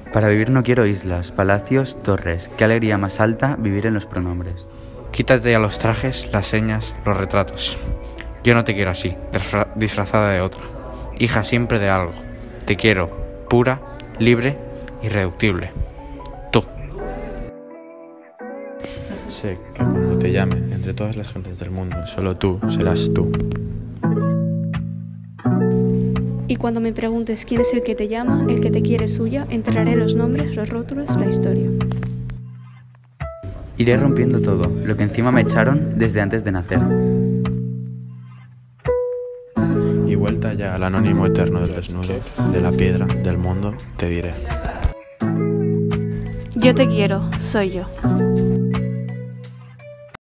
Para vivir no quiero islas, palacios, torres. Qué alegría más alta vivir en los pronombres. Quítate ya los trajes, las señas, los retratos. Yo no te quiero así, disfrazada de otra. Hija siempre de algo. Te quiero pura, libre, irreductible. Tú. Sé que cuando te llame entre todas las gentes del mundo, solo tú serás tú. Y cuando me preguntes quién es el que te llama, el que te quiere suya, enterraré los nombres, los rótulos, la historia. Iré rompiendo todo, lo que encima me echaron desde antes de nacer. Y vuelta ya al anónimo eterno del desnudo, de la piedra, del mundo, te diré. Yo te quiero, soy yo.